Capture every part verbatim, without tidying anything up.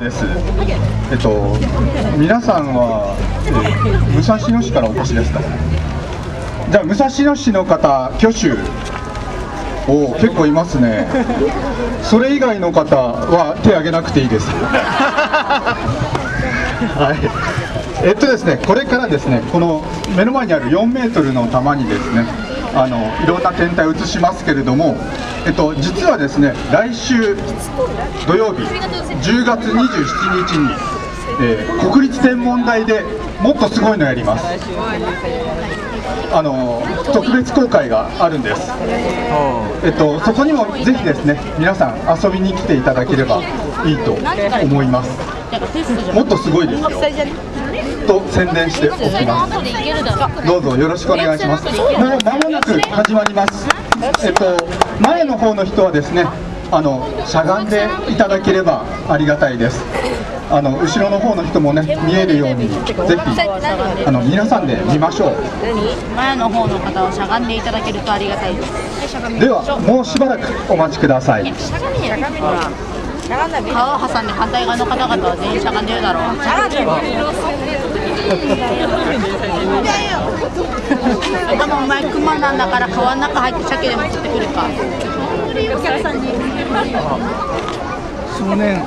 です。えっと皆さんは、えー、武蔵野市からお越しですか。じゃあ武蔵野市の方、挙手。おお、結構いますね。それ以外の方は手挙げなくていいです。はい。えっとですね、これからですね、この目の前にあるよんメートルの玉にですね、あのいろんな天体を映しますけれども、えっと、実はですね、来週土曜日じゅうがつにじゅうしちにちに、えー、国立天文台でもっとすごいのやります。あの特別公開があるんです。えっと、そこにもぜひですね、皆さん遊びに来ていただければいいと思います。もっとすごいですよと宣伝しておきます。どうぞよろしくお願いします。もう間もなく始まります。えっと前の方の人はですね、あのしゃがんでいただければありがたいです。あの後ろの方の人もね、見えるようにぜひあの皆さんで見ましょう。 前の方の方はしゃがんでいただけるとありがたいです。 ではもうしばらくお待ちください。 川を挟んで反対側の方々は全員しゃがんでるだろう。しゃがんでる。でもお前クマなんだから川の中入って鮭でも釣ってくるか。お客さんに。 少年。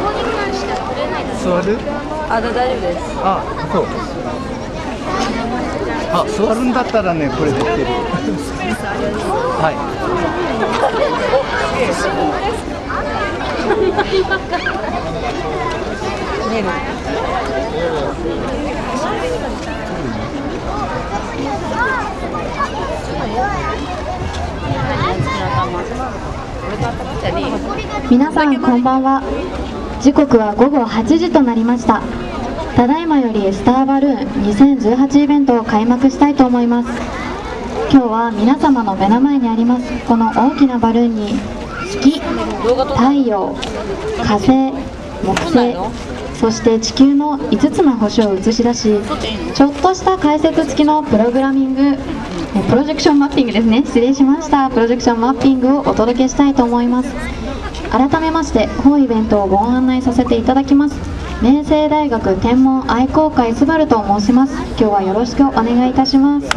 座る？ あ、大丈夫です。 あ、そう。あ、座るんだったらね、これできてる。はい。 寝る。 皆さんこんばんは。時刻はごごはちじとなりました。ただいまよりスターバルーンにせんじゅうはちイベントを開幕したいと思います。今日は皆様の目の前にありますこの大きなバルーンに月、太陽、火星、木星、そして地球のいつつの星を映し出し、ちょっとした解説付きのプログラミングプロジェクションマッピングですね、失礼しました。プロジェクションマッピングをお届けしたいと思います。改めまして本イベントをご案内させていただきます明星大学天文愛好会スバルと申します。今日はよろしくお願いいたします。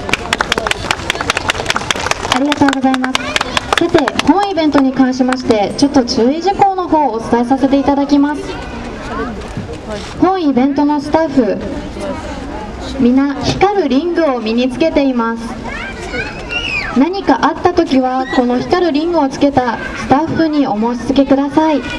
ありがとうございます。さて本イベントに関しましてちょっと注意事項の方をお伝えさせていただきます。本イベントのスタッフみんな光るリングを身につけています。何かあった時はこの光るリングをつけたスタッフにお申し付けください。さ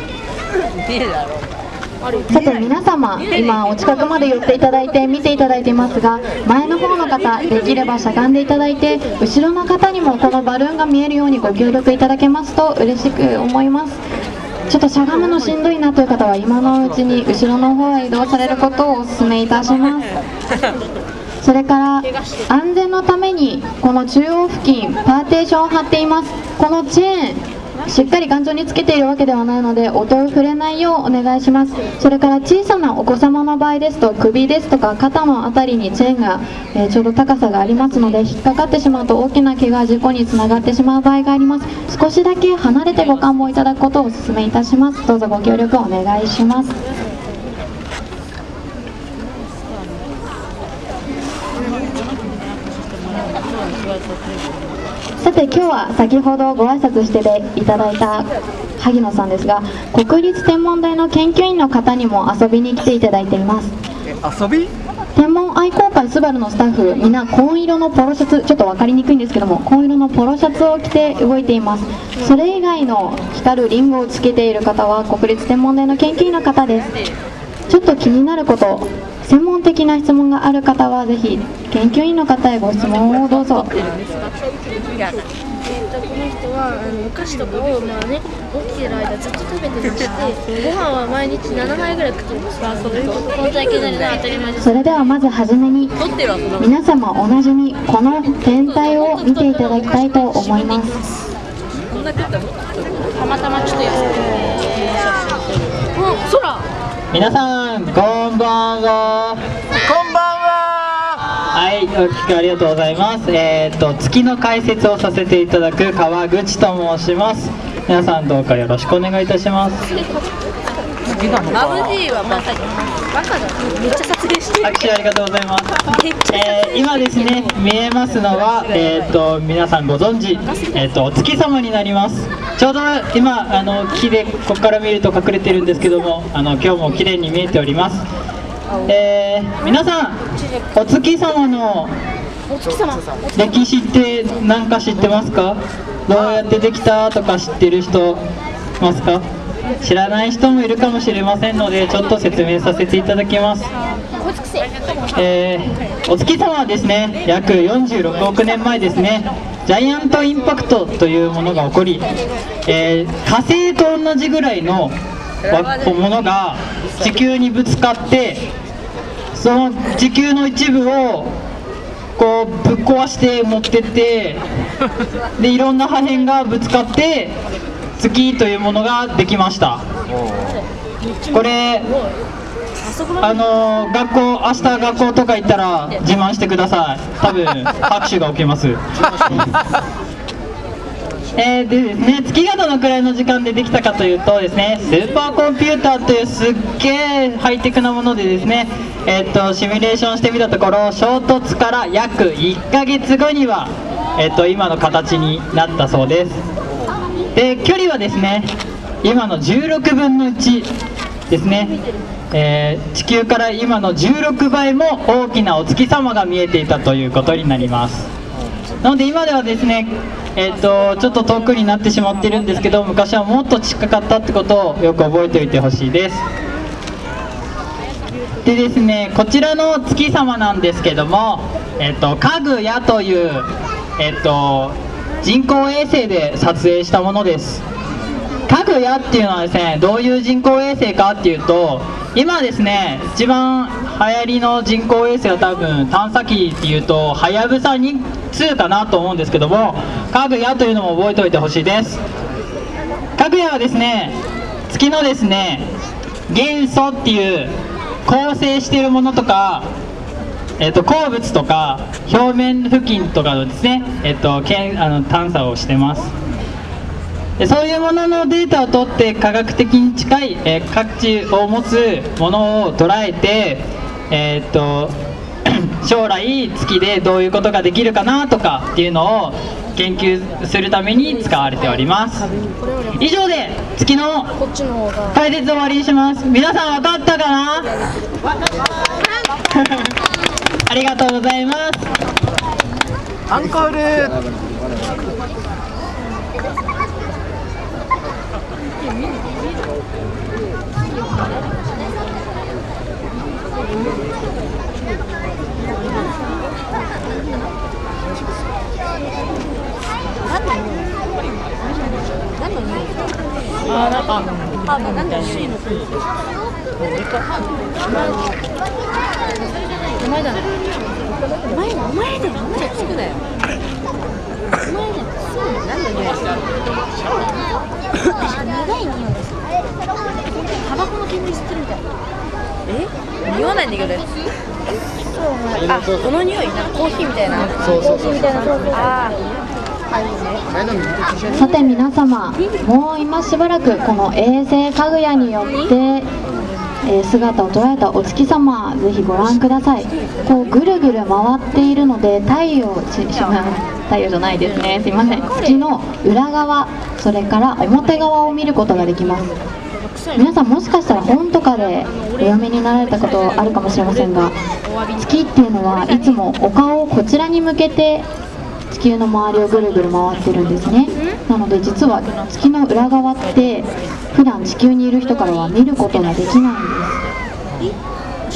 て皆様、今お近くまで寄っていただいて見ていただいていますが、前の方の方できればしゃがんでいただいて、後ろの方にもこのバルーンが見えるようにご協力いただけますと嬉しく思います。ちょっとしゃがむのしんどいなという方は今のうちに後ろの方へ移動されることをお勧めいたします。それから安全のためにこの中央付近パーテーションを張っています。このチェーンしっかり頑丈につけているわけではないので音を触れないようお願いします。それから小さなお子様の場合ですと首ですとか肩のあたりにチェーンが、えー、ちょうど高さがありますので引っかかってしまうと大きな怪我事故につながってしまう場合があります。少しだけ離れてご観望いただくことをお勧めいたします。どうぞご協力お願いします。さて今日は先ほどご挨拶していただいた萩野さんですが、国立天文台の研究員の方にも遊びに来ていただいています。 遊び？ 天文愛好会スバルのスタッフみんな紺色のポロシャツ、ちょっと分かりにくいんですけども紺色のポロシャツを着て動いています。それ以外の光るリングをつけている方は国立天文台の研究員の方です。ちょっと気になること、専門的な質問がある方はぜひ研究員の方へご質問をどうぞ。 えっと、この人はあのお菓子とかを、まあね、起きてる間ずっと食べてまして、ご飯は毎日ななまいぐらい食ってます。本当はいけないのは当たり前です。 それではまずはじめに皆様おなじみこの天体を見ていただきたいと思います。 こんな食ったの？たまたまちょっと安くて、うん、空。 皆さんこんばんは。 こんばんは。 はい、お聞きありがとうございます。えー、っと月の解説をさせていただく川口と申します。皆さんどうかよろしくお願いいたします。 眩しいわまさに。 バカだ。めっちゃ撮影してる。 拍手ありがとうございます。 めっちゃ撮えー、 影今ですね、見えますのは、えー、と皆さんご存知、えー、とお月様になります。ちょうど今あの木でここから見ると隠れてるんですけども、あの今日も綺麗に見えております。えー、皆さんお月様のお月様。 歴史って何か知ってますか？どうやってできたとか知ってる人いますか？知らない人もいるかもしれませんので、ちょっと説明させていただきます。えー、お月様はですね、約よんじゅうろくおくねんまえですね、ジャイアントインパクトというものが起こり、えー、火星と同じぐらいのものが地球にぶつかって、その地球の一部をこうぶっ壊して持ってって、でいろんな破片がぶつかって月というものができました。これあの学校、明日学校とか行ったら自慢してください。多分拍手が起きます。えー、でですね、月がどのくらいの時間でできたかというとですね、スーパーコンピューターというすっげえハイテクなものでですね、えー、っとシミュレーションしてみたところ、衝突から約いっかげつごには、えー、っと今の形になったそうです。で距離はですね、今のじゅうろくぶんのいちですね、えー、地球から今のじゅうろくばいも大きなお月様が見えていたということになります。なので今ではですね、えー、とちょっと遠くになってしまっているんですけど、昔はもっと近かったってことをよく覚えておいてほしいです。でですね、こちらの月様なんですけども、えー、とかぐやという、えー、と人工衛星で撮影したものです。かぐやっていうのはですね、どういう人工衛星かっていうと、今ですね一番流行りの人工衛星は多分探査機っていうとはやぶさにかなと思うんですけども、かぐやというのも覚えておいてほしいです。かぐやはですね、月のですね元素っていう構成しているものとか、えー、と鉱物とか表面付近とかのですね、えー、とけんあの探査をしてます。でそういうもののデータを取って科学的に近い、えー、価値を持つものを捉えて、えー、と将来月でどういうことができるかなとかっていうのを研究するために使われております。以上で月の解説を終わりにします。皆さん分かったかな？ありがとうございます。 アンコール。 あ、なんか、あ、なんで欲しいの？お前だね。お前、お前だよ。お前つくなよ。お前だよ。そう、なんで匂いするの？長い匂いです。タバコの煙吸ってるみたい。え？匂わないんだけど。あ、この匂い、なんかコーヒーみたいな。 そうそうそう。 ああ。 さて皆様、もう今しばらくこの衛星かぐやによって、えー、姿を捉えたお月様、ぜひご覧ください。こうぐるぐる回っているので、太陽ち太陽じゃないですね、すいません、月の裏側、それから表側を見ることができます。皆さんもしかしたら本とかでお読みになられたことあるかもしれませんが、月っていうのはいつもお顔をこちらに向けて地球の周りをぐるぐる回ってるんですね。なので実は月の裏側って普段地球にいる人からは見ることができないんです。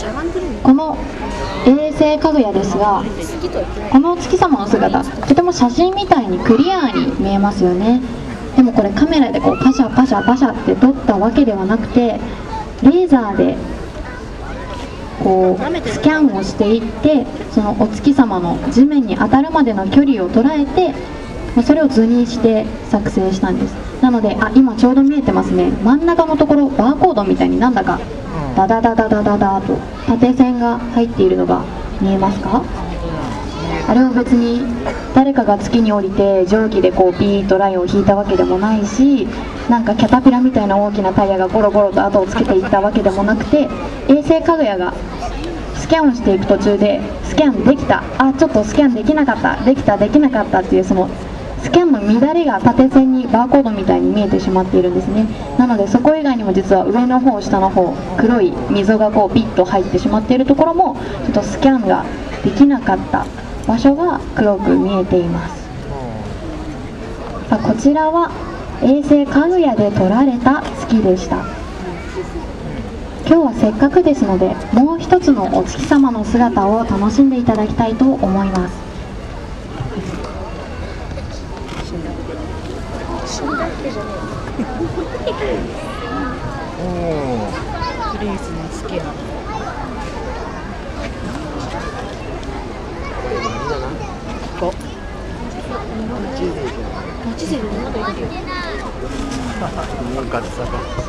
この衛星かぐやですが、このお月様の姿、とても写真みたいにクリアに見えますよね。でもこれカメラでこうパシャパシャパシャって撮ったわけではなくて、レーザーでこうスキャンをしていって、そのお月様の地面に当たるまでの距離を捉えて、それを図にして作成したんです。なので、あ、今ちょうど見えてますね、真ん中のところバーコードみたいになんだかダダダダダダダと縦線が入っているのが見えますか？あれは別に誰かが月に降りて定規でこうピーッとラインを引いたわけでもないし、 なんかキャタピラみたいな大きなタイヤがゴロゴロと後をつけていったわけでもなくて、衛星かぐやがスキャンをしていく途中でスキャンできた、あちょっとスキャンできなかった、できたできなかったっていうそのスキャンの乱れが縦線にバーコードみたいに見えてしまっているんですね。なのでそこ以外にも実は上の方下の方黒い溝がこうピッと入ってしまっているところもちょっとスキャンができなかった場所が黒く見えています。さあこちらは衛星かぐやで撮られた月でした。今日はせっかくですのでもう一つのお月様の姿を楽しんでいただきたいと思います。 プリンスの好きなここ地図でなんかいるよ。 ガッサガッサ